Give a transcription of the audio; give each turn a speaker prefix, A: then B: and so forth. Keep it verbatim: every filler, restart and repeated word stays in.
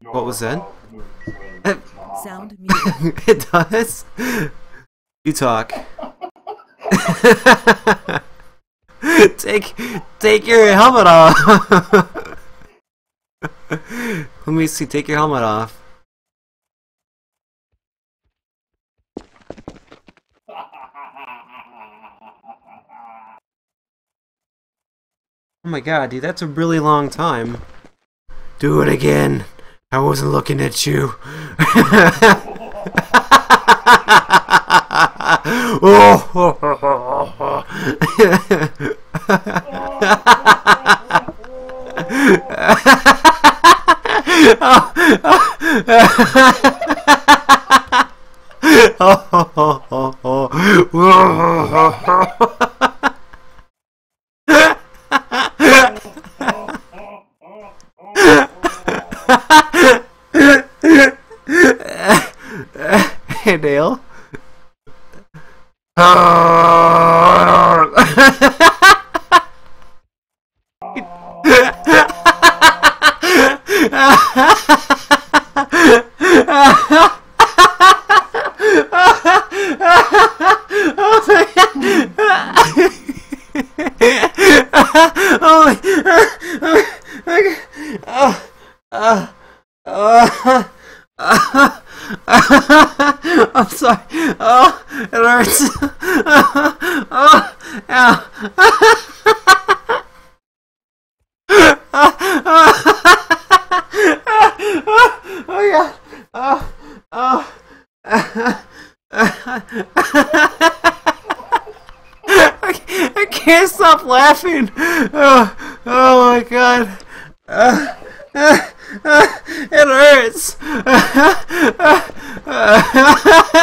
A: What was that?
B: Sound muted.
A: It does? You talk. take take your helmet off. Let me see, take your helmet off. Oh my god, dude, that's a really long time. Do it again. I wasn't looking at you. Oh. Hey, Dale. I'm sorry. Oh, it hurts. Oh, ow. Oh yeah. Oh, oh. I can't stop laughing. Oh, oh my god. Uh, uh, uh, it hurts.